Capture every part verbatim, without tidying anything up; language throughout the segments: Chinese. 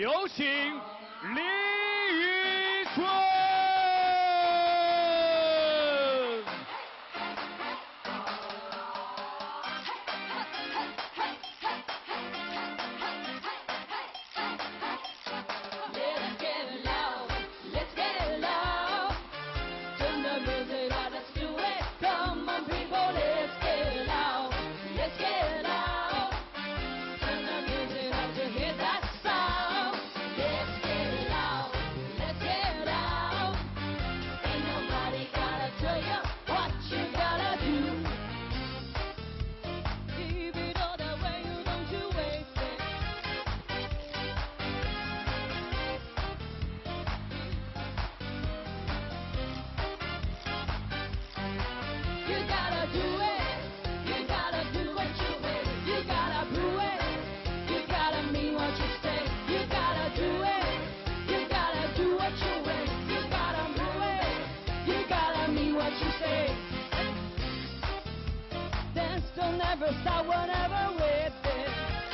有请李宇春。 Never stop, whatever with it.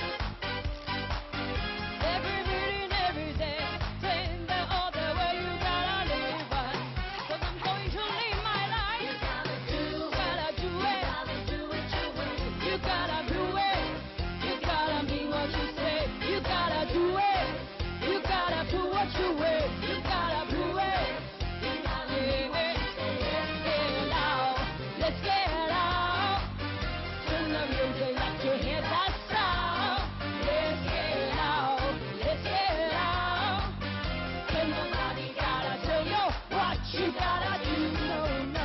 Every minute, every day, saying that all the way you gotta live it. Cause I'm going to live my life. You gotta do, gotta do it. Gotta do it your way. You gotta do it. You gotta mean what you say. You gotta do it. You gotta do what you way. You gotta do it. You gotta do it. Let's get it out. Let's get it out. Turn the music up to hear that sound. Let's get it out. Let's get it out. And nobody gotta tell you what you gotta do. No, no.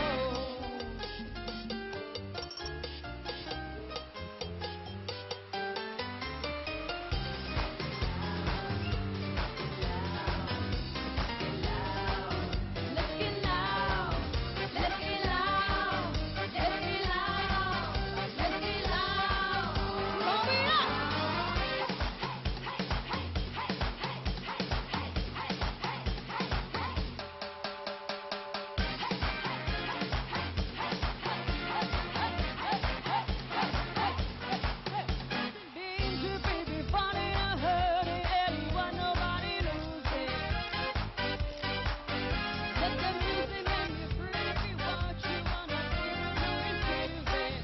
Let's get loud. Let's get loud. Let's get loud. Let's get loud. Roll it up. Being too baby, funny and hurting anyone, nobody losing. Let the music make you free. Be what you wanna be, receive it.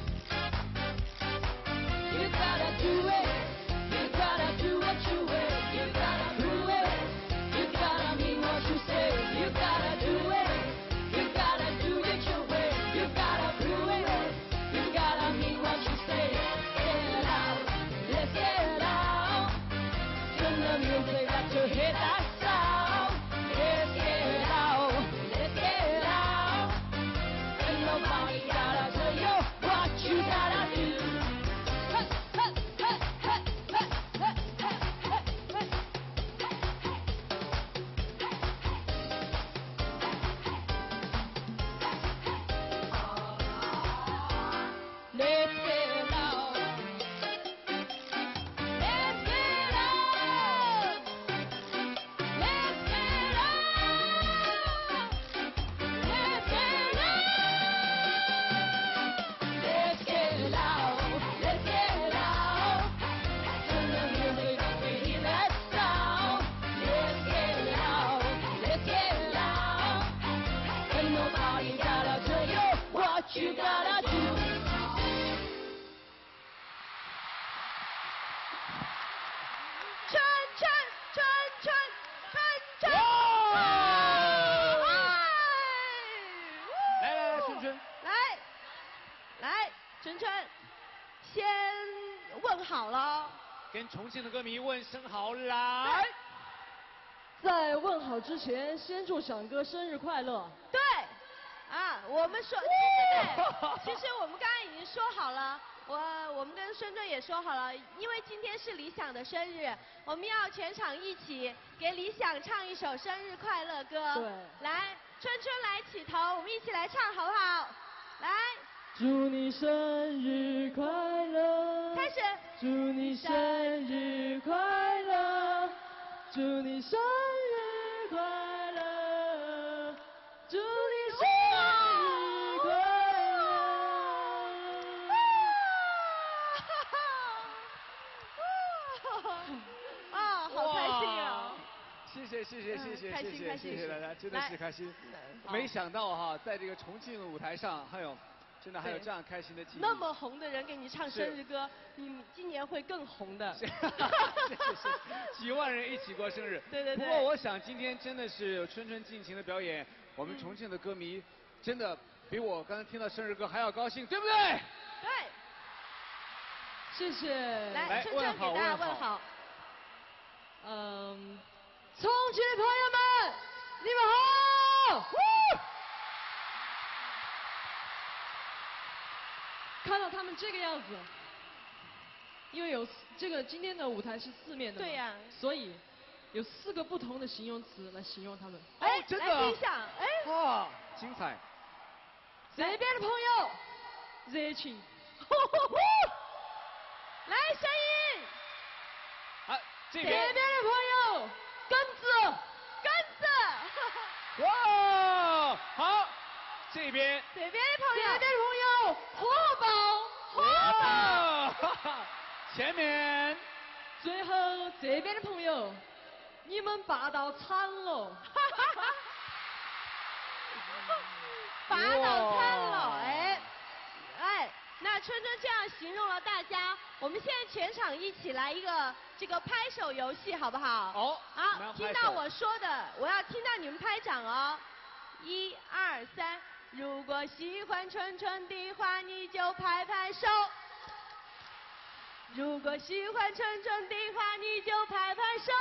You gotta do it. You gotta do what you will. You gotta do it. You gotta mean what you say. You gotta do it. You gotta do it your way. You gotta do it. You gotta mean what you say. Let's get it out. Let's get it out. Turn the music up to hear that sound. Let's get it out. Let's get it out. And nobody gotta tell you what you gotta do. Huh, huh, huh, huh, huh, huh, huh, huh, huh. Let's get it out. Let's get it out. Let's get it out. Let's get it out. Let's get it out. Let's get it out. Turn the music up to hear that sound. Let's get it out. Let's get it out. And nobody gotta tell you what you gotta do. 春春春春春春！ 哇！ 哎来来来，春春， 来来，春春，先问好了。 跟重庆的歌迷问声好，来。 在问好之前，先祝翔哥生日快乐。 对，啊，我们说，对对对，其实我们刚刚已经说好了，我我们跟孙正也说好了，因为今天是理想的生日，我们要全场一起给理想唱一首生日快乐歌。 对， 来，春春来起头，我们一起来唱好不好？来， 祝你生日快乐！ 开始。 祝你生日快乐！祝你生日快乐！祝你生日快乐！ 啊，好开心啊！ 谢谢谢谢谢谢开谢谢心开心谢谢大家，真的是开心。 好没想到哈，在这个重庆的舞台上，还有真的还有对这样开心的记忆。 那么红的人给你唱生日歌，你今年会更红的。 是是是，几万人一起过生日。 对对对不过我想今天真的是春春尽情的表演，我们重庆的歌迷真的比我刚才听到生日歌还要高兴，对不对？ 对， 谢谢。 来， 来春春问好给大家问好问好。 嗯，重庆的朋友们，你们好！看到他们这个样子，因为有这个今天的舞台是四面的嘛， 对呀所以有四个不同的形容词来形容他们。 哎， 真的来听一下，哎， 哇，精彩！ 这边的朋友热情， 来声音， 啊，这这边边的朋友根子， 跟着， 哇，好，这边这边的朋这边的友， 朋友火爆，火爆。 哇，哈哈前面最后这边的朋友，你们霸道惨了。 拔到餐了，哎，哎，那春春这样形容了大家，我们现在全场一起来一个这个拍手游戏，好不好？ 好我们好， 要拍手听到我说的，我要听到你们拍掌哦，一二三，如果喜欢春春的话，你就拍拍手。如果喜欢春春的话，你就拍拍手。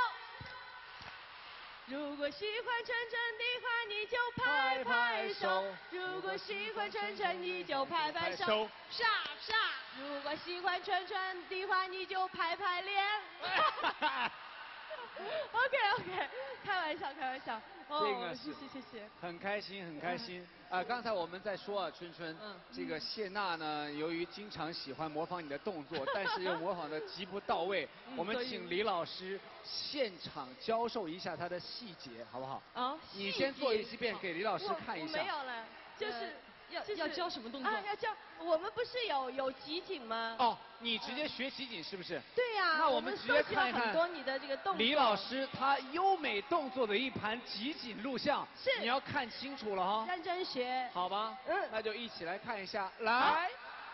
如果喜欢春春的话，你就拍拍手；如果喜欢春春，你就拍拍手。傻傻。如果喜欢春春的话，你就拍拍脸。OK OK， 开玩笑开玩笑。哦， 这个是谢谢谢谢。 很开心，很开心。啊，刚才我们在说啊，春春， 嗯这个谢娜呢，由于经常喜欢模仿你的动作，但是又模仿的极不到位，我们所以请李老师现场教授一下她的细节，好不好？ 啊， 你先做一遍给李老师看一我下。 没有了，就是要就是要教什么动作啊，要教。我们不是有有集锦吗？ 哦，你直接学集锦是不是？ 对呀、 那我我们们直接收集了看一看很多你的这个动作。 李老师他优美动作的一盘集锦录像， 是你要看清楚了哈。 认真学。 好吧， 嗯那就一起来看一下，来。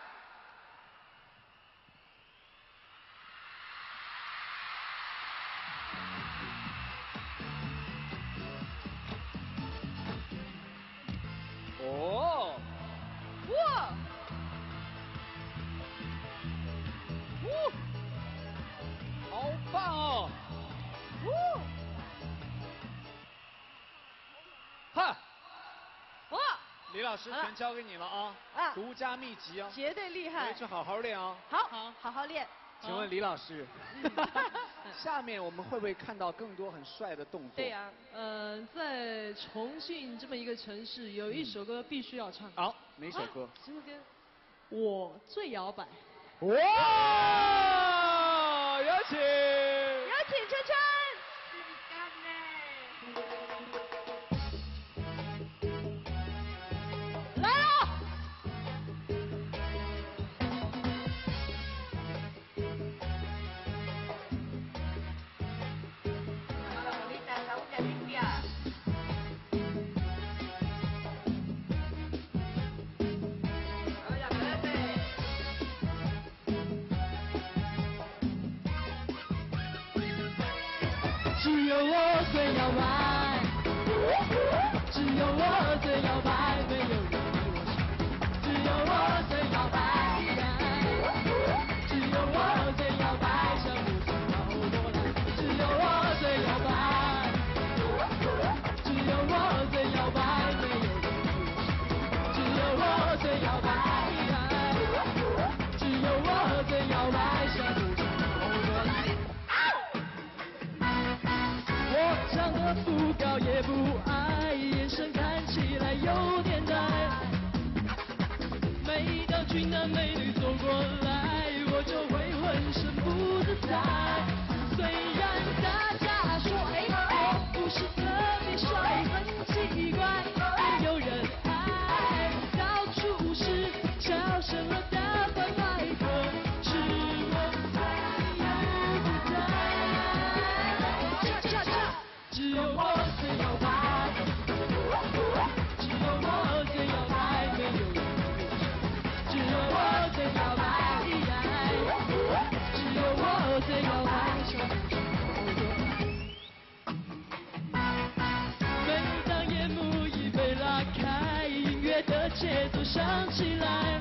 哦， 哇， 呜，好棒哦！ 呜， 哈， 哇， 李老师好了全交给你了啊， 啊独家秘籍哦， 绝对厉害回。去好好练哦。 好， 好好好练。 请问李老师，下面我们会不会看到更多很帅的动作？ 对呀、 嗯、在重庆这么一个城市，有一首歌必须要唱。 好，哪首歌？ 什么歌？我最摇摆。 哇！有请。 有请春春。来喽！ 只有我最摇摆，只有我最摇摆，没有人比我强。只有我最摇摆，只有我最摇摆，像不知道多难。只有我最摇摆，只有我最摇摆，没有人比我强。只有我最摇摆，只有我最摇摆，像不知道多难。我唱得不高也不矮，眼神看起来有点呆。每当俊男美女走过来，我就会浑身不自在。虽然大家说哎我不是特别帅，很奇怪，没有人爱，到处是小声了的贩卖，可是我最自在。恰恰恰，只有节奏响起来，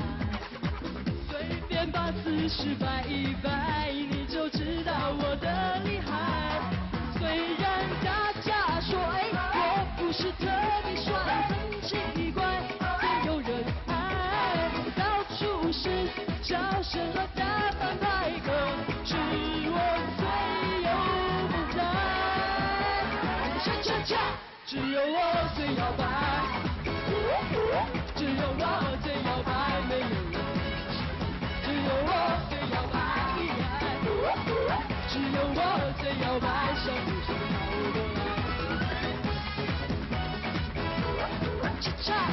随便把姿势摆一摆，你就知道我的厉害。虽然大家说哎我不是特别帅，很奇怪，也有人爱，到处是笑声和大反派，可是我最有风采。恰恰恰，只有我最摇摆，只有我最摇摆，没有人，只有我最摇摆，只有我最摇摆，像不像跑过来？恰恰，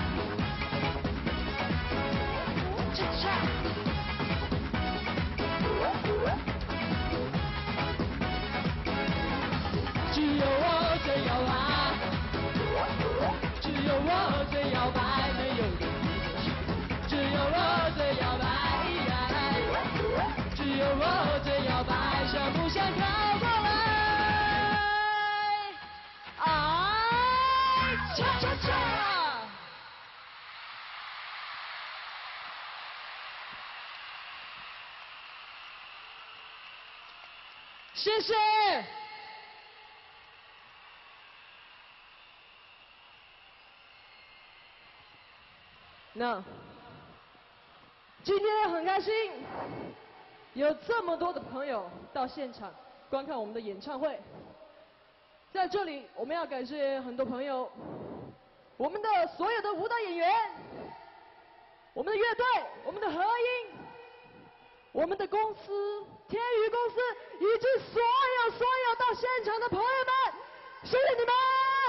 恰恰。只有我最摇摆，只有我最摇摆，没有人比我只有我最摇摆，只有我最摇摆，想不想靠过来？哎，恰恰恰！谢谢。那今天很开心，有这么多的朋友到现场观看我们的演唱会。在这里，我们要感谢很多朋友，我们的所有的舞蹈演员，我们的乐队，我们的合音，我们的公司天宇公司，以及所有所有到现场的朋友们，谢谢你们。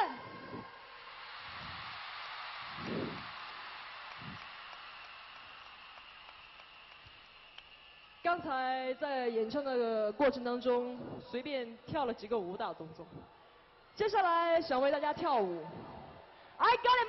刚才在演唱的过程当中，随便跳了几个舞蹈动作。接下来想为大家跳舞 ，I got it,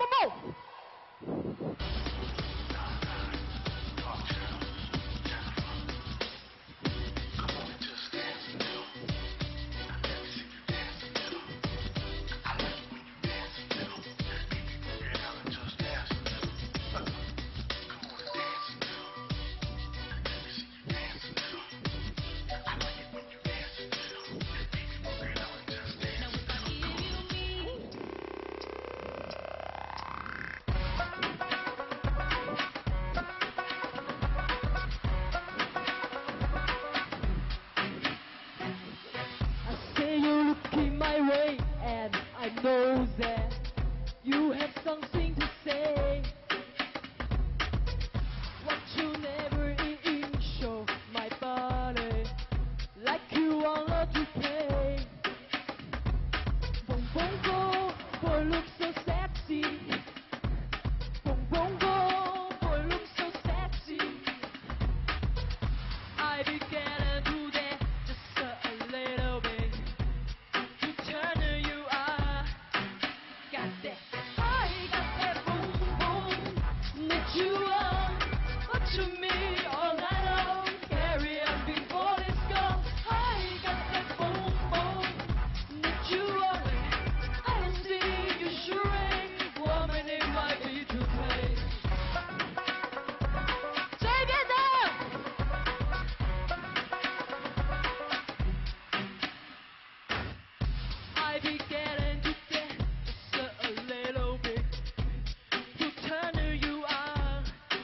Momo。I know that you have something to say. What you never in show my body like you wanna to play. Boom boom boom, boy look so sexy. Boom boom boom, boy look so sexy. I began to do that just a little bit to turn you on. Got that, I got that boom boom that you want. What to me all night long, carry on before it's gone. I got that boom boom that you want. I don't see you sure, woman it might be to play. 这边的。I began to dance just a little bit to turn you on.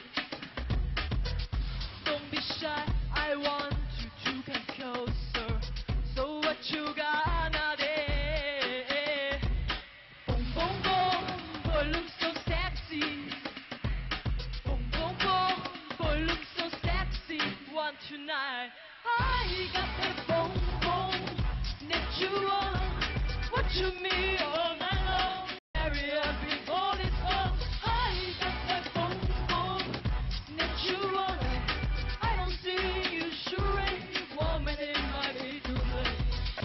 Don't be shy, I want you to come closer. So what you gonna do? Boom boom boom, boy look so sexy. Boom boom boom, boy look so sexy. One tonight, I got that boom boom that you want. What you mean all night long? Carry on before it's on. I got that boom boom that you want. I don't see you sure. Woman, it might be too late.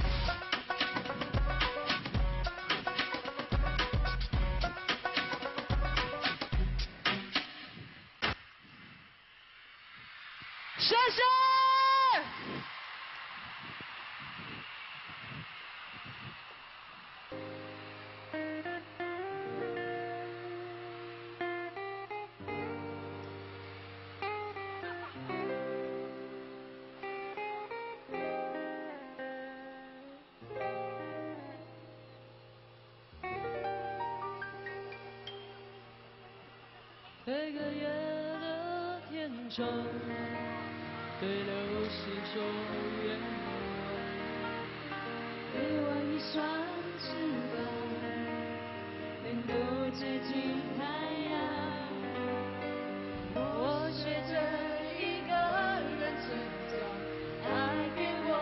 谢谢。 每个夜的天窗，对流星说愿望，给我一双翅膀，能够接近太阳。我学着一个人成长，爱给我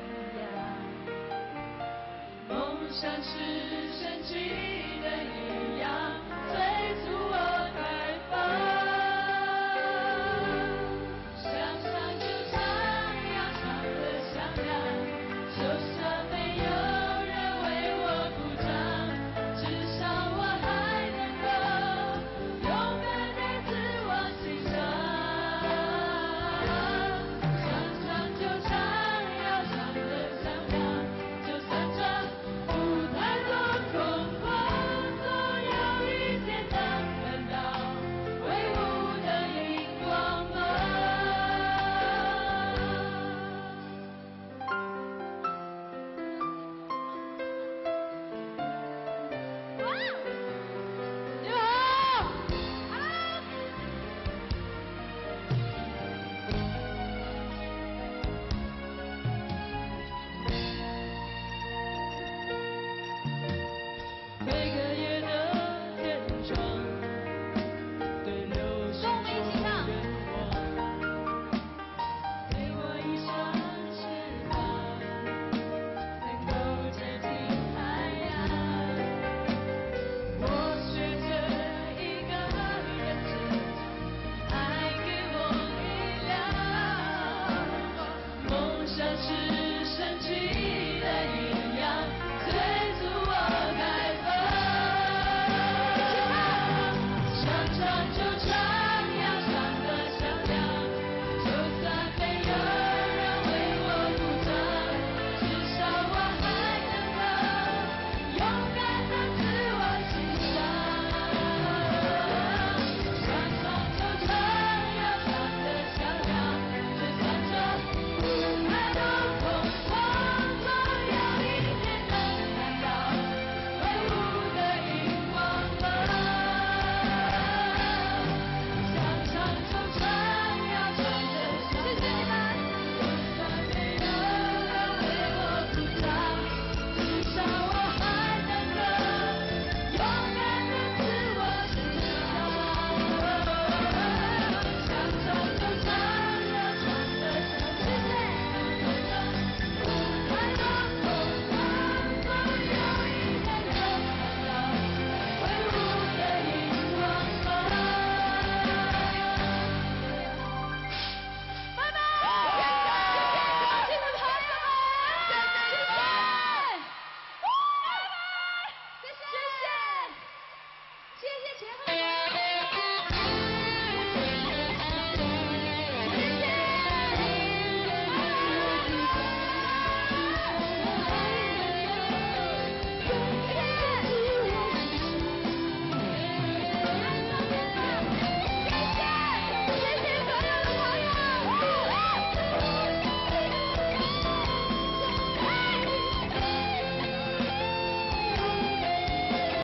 力量，梦想是神奇的一样，催促我开放。想唱就唱，要唱得响亮，就算没有人为我鼓掌，至少我还能够勇敢地自我欣赏。想唱就唱，要唱得响亮，就算这舞台多空旷，总有一天能看到挥舞的荧光幕。你好，每个夜的天窗，对流星说愿望，给我一双翅膀，能够接近太阳。我学着一个人成长，爱给我力量，梦想是神奇的一样，催促我开放。想唱就唱，要唱得响亮，就算没有人为我鼓掌，至少我还能够勇敢地自我欣赏。想唱就唱，要唱得响亮，就算这舞台多空旷，总有一天能看到挥舞的荧光幕。想唱就唱，要唱得响亮，就算没有人为我鼓掌，至少我还能够勇敢地自我欣赏。想唱就唱，要唱得响亮，就算舞台多空旷，总有一天能看到挥舞的荧光幕。拜拜！谢谢高兴的朋友们，谢谢，谢谢，谢谢，谢谢前后。